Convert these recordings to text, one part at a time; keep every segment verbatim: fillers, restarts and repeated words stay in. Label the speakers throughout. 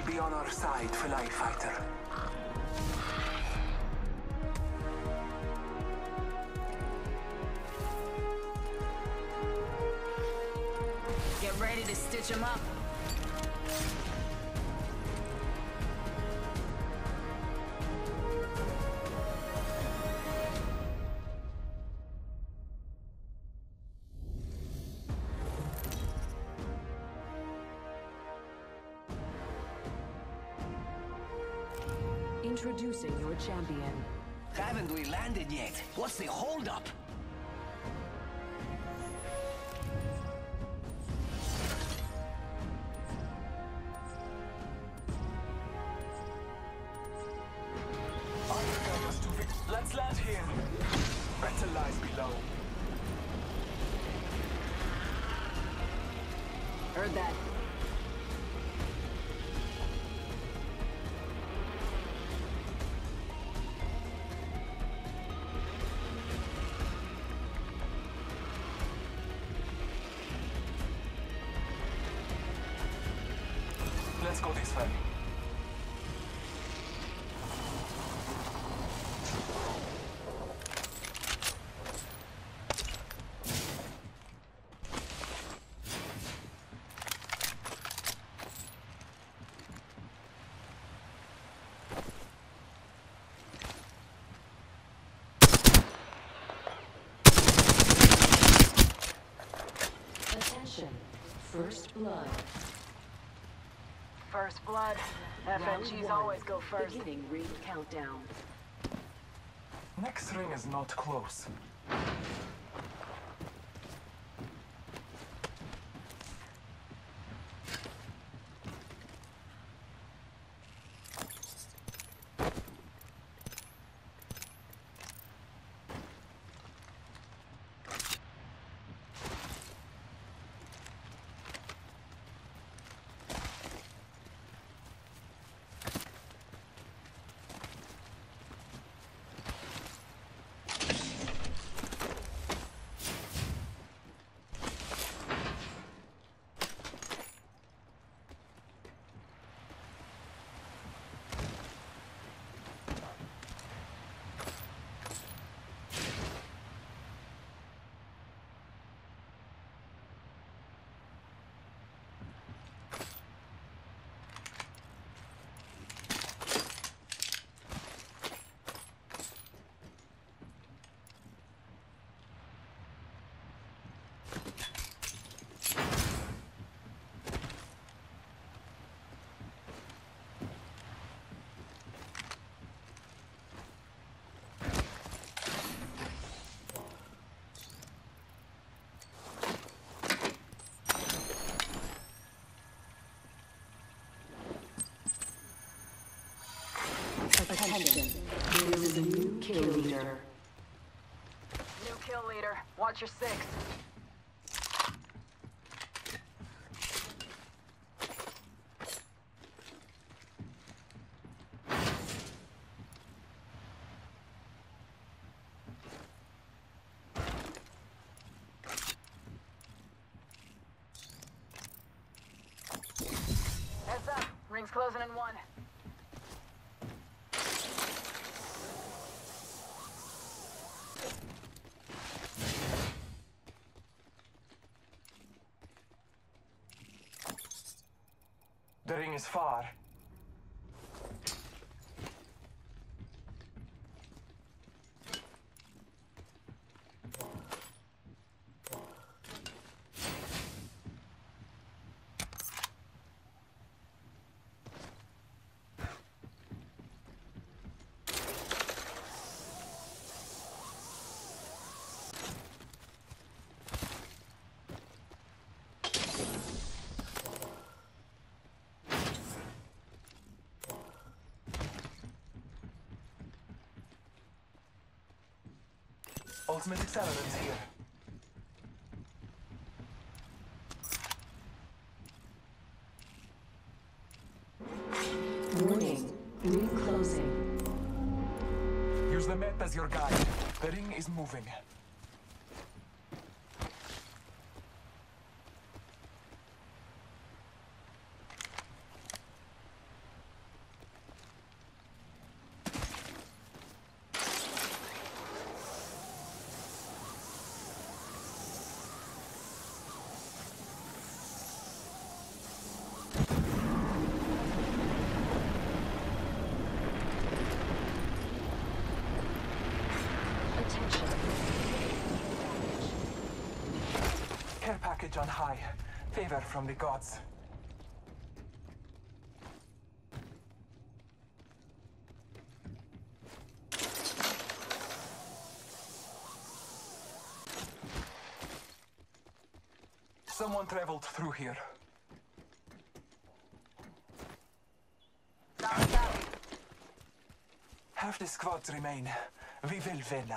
Speaker 1: Be on our side, Fly Fighter.
Speaker 2: Get ready to stitch him up.
Speaker 3: Introducing your champion.
Speaker 4: Haven't we landed yet? What's the holdup?
Speaker 1: Let's land here. Better lies below.
Speaker 3: Heard that.
Speaker 1: Let's go this way.
Speaker 3: Attention. First blood.
Speaker 2: First blood. F N Gs always go first.
Speaker 3: Beginning ring countdown.
Speaker 1: Next ring is not close.
Speaker 3: Attention. There is a new kill leader.
Speaker 2: New kill leader. Watch your six. Heads up. Ring's closing in one.
Speaker 1: The ring is far. Ultimate accelerant here.
Speaker 3: Warning. Ring closing.
Speaker 1: Use the map as your guide. The ring is moving. package on high. Favor from the gods. Someone traveled through here. Half the squads remain. We will win.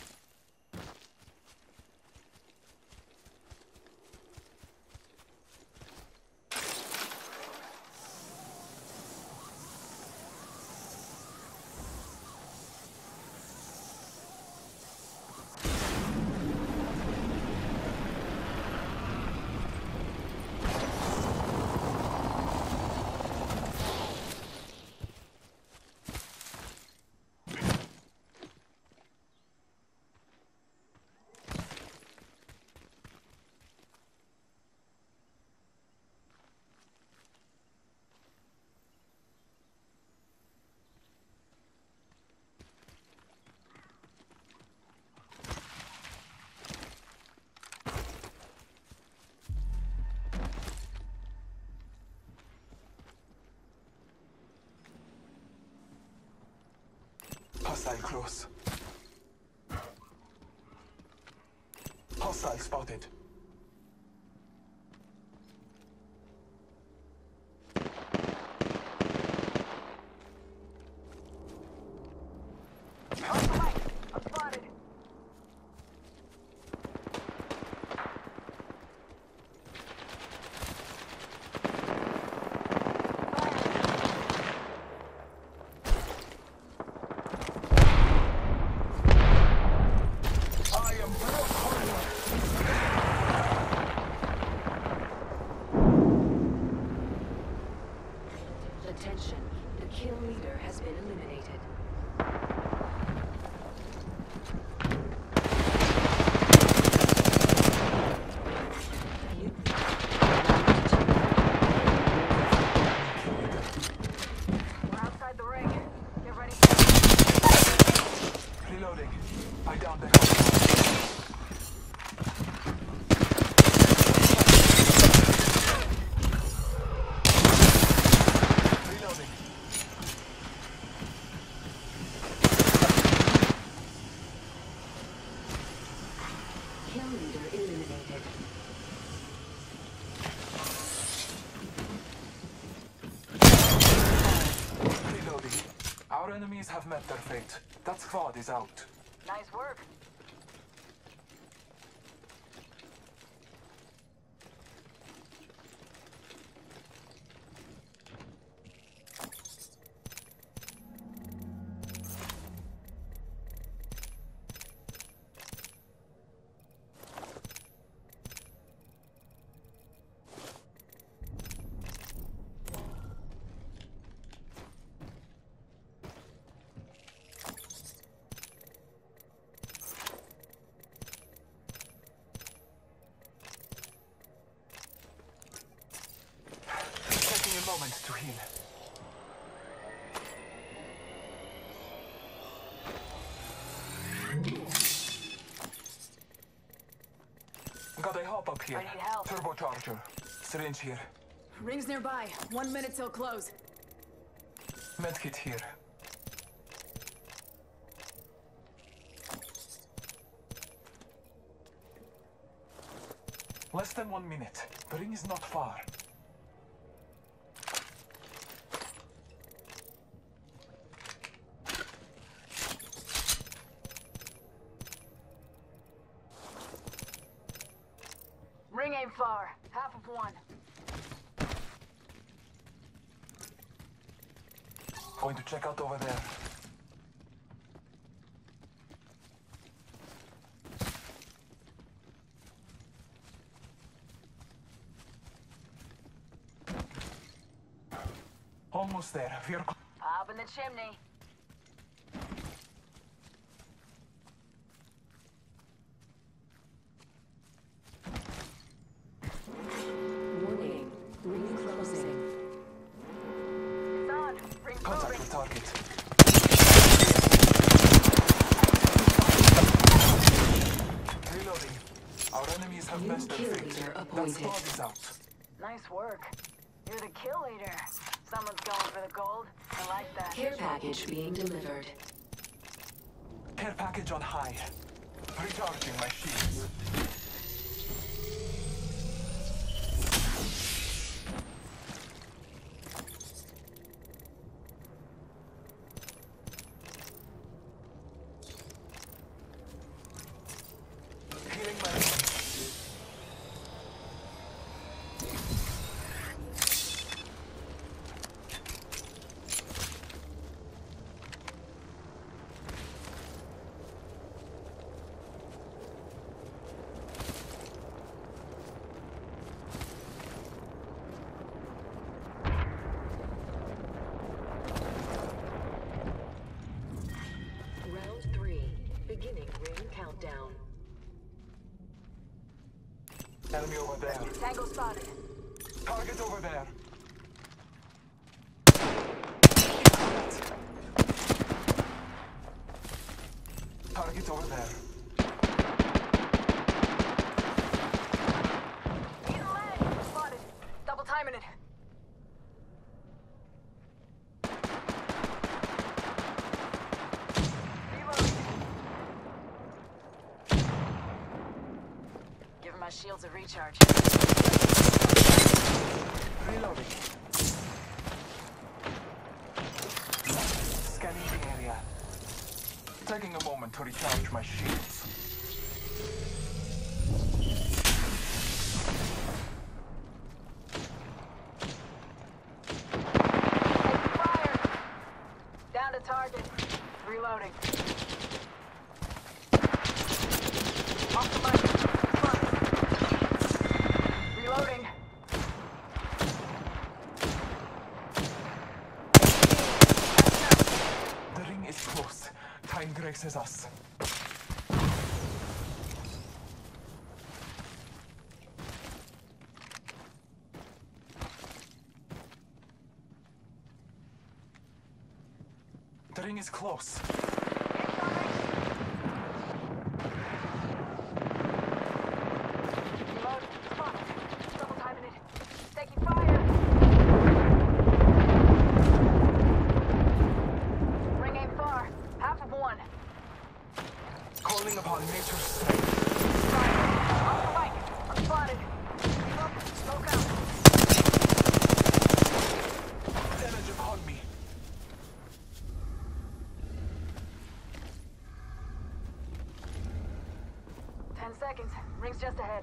Speaker 1: Hostile close. Hostile spotted.
Speaker 2: I'm spotted.
Speaker 3: Attention, the kill leader has been eliminated.
Speaker 2: We're outside the ring. Get ready.
Speaker 1: Reloading. I downed the hostile. Reloading.
Speaker 3: Kill leader eliminated.
Speaker 1: Reloading. Our enemies have met their fate. That squad is out.
Speaker 2: Nice work.
Speaker 1: Taking a moment to heal. Got a hop up here.
Speaker 2: I need help.
Speaker 1: Turbocharger. Syringe here.
Speaker 2: Ring's nearby. One minute till close.
Speaker 1: Medkit here. Less than one minute. The ring is not far.
Speaker 2: Ring ain't far. Half of one.
Speaker 1: Going to check out over there. Almost there. We're
Speaker 2: Up in the chimney.
Speaker 3: Warning, ring closing.
Speaker 2: It's on. Ring's
Speaker 1: contact
Speaker 2: moving.
Speaker 1: with target. Reloading. Our enemy enemies have
Speaker 3: New
Speaker 1: messed their
Speaker 3: kill
Speaker 1: fate.
Speaker 3: leader
Speaker 1: That
Speaker 3: appointed.
Speaker 1: squad is out.
Speaker 2: Nice work. You're the kill leader. Someone's going for the gold. I like that.
Speaker 3: Care package being delivered.
Speaker 1: Care package on high. Recharging my shields. Healing my wounds.
Speaker 3: Round three. Beginning ring countdown.
Speaker 1: Enemy over there.
Speaker 2: Tango spotted.
Speaker 1: Target over there. Target over there.
Speaker 2: He's leg. Spotted. Double timing it. Reload. Giving my shields a recharge.
Speaker 1: Reloading. Scanning the area. Taking a moment to recharge my shields.
Speaker 2: Taking fire. Down to target. Reloading. Off the mic. Spotted. Reloading.
Speaker 1: The ring is close. Time graces us. The ring is close.
Speaker 2: Reload. Spotted. Double timing it. Taking fire. Ring ain't far. Half of one.
Speaker 1: Calling upon nature's strength.
Speaker 2: Fire. Off the mic. I'm spotted. Reload. Smoke out.
Speaker 1: Damage upon me.
Speaker 2: Ten seconds. Ring's just ahead.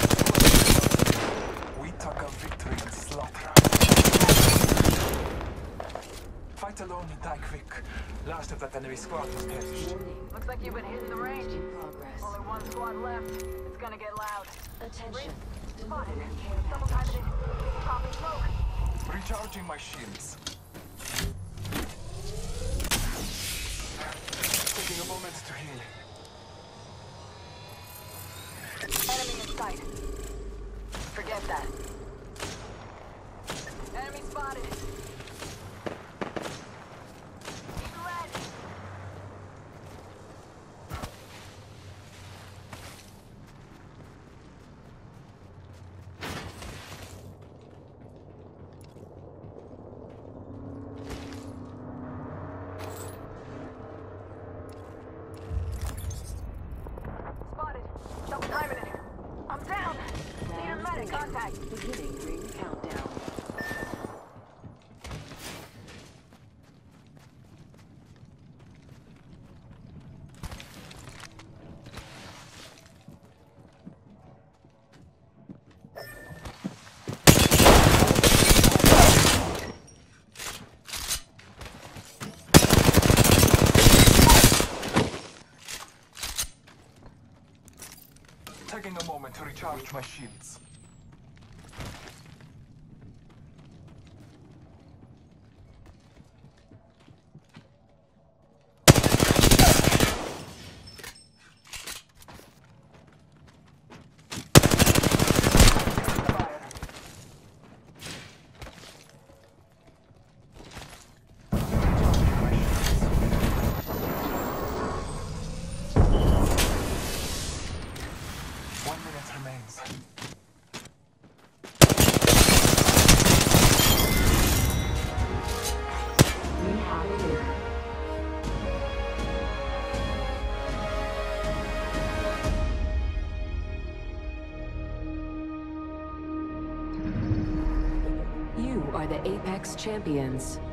Speaker 1: We took a victory in slaughter. Fight alone, die quick. Last of that enemy squad has perished.
Speaker 3: Warning.
Speaker 2: Looks like you've been hitting the range.
Speaker 3: In progress.
Speaker 2: Only one squad left. It's gonna get loud.
Speaker 3: Attention.
Speaker 2: Spotted.
Speaker 3: Delivering care
Speaker 2: Double timing
Speaker 3: package.
Speaker 2: it. Popping smoke.
Speaker 1: Recharging my shields. Taking a moment to heal.
Speaker 2: Enemy in sight. Forget that. Enemy spotted. He's red. Spotted. Double timing it. I'm down. Need a
Speaker 3: Round
Speaker 2: medic.
Speaker 3: four.
Speaker 2: Contact.
Speaker 3: Beginning ring countdown.
Speaker 1: Taking a moment to recharge my shields. One minute remaining. lines.
Speaker 3: We have a winner. You are the Apex Champions.